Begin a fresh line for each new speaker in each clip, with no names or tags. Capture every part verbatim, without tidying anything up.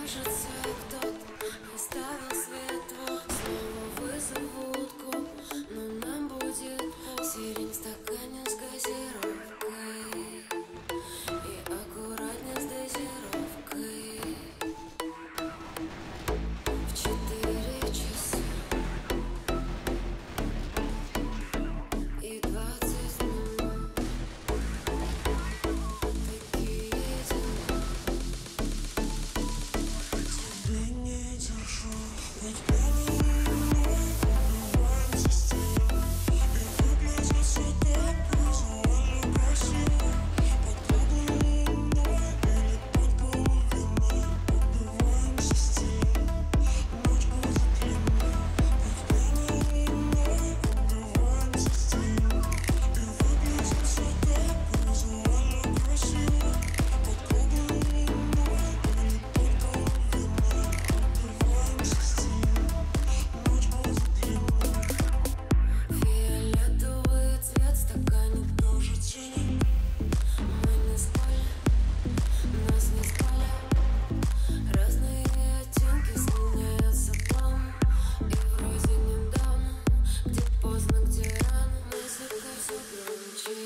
Кажется, кто-то оставил свет, вот снова вызовут коп, но нам будет поп. Сирень в стакане с газировкой и аккуратнее с дозировкой. В четыре часа и двадцать минут такие дела.
Тебя не держу, ведь белый убиваем систему. И выглядит все так визуально красиво. Под луной или под половиной убиваем систему. Ночь будет длинной. Под белой луной убиваем систему. И выглядит все так визуально красиво. Под круглой луной или под половиной убиваем систему. Ночь будет длинной.
Фиолетовый цвет в стакане,
Тоже тени.
мы не спали, нас не спали. Разные оттенки сменяются план. И вроде недавно, где поздно, где рано, музыка все громче,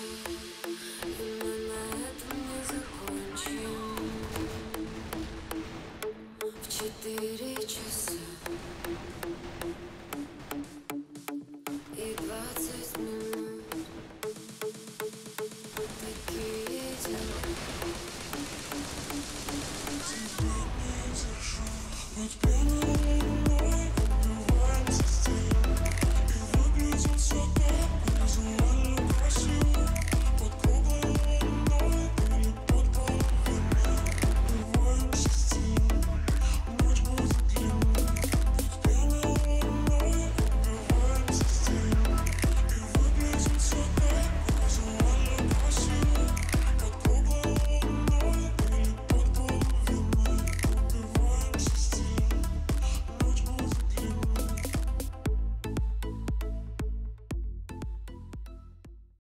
и мы на этом не закончим. В четыре часа и двадцать минут такие дела.
Тебя не держу, ведь белый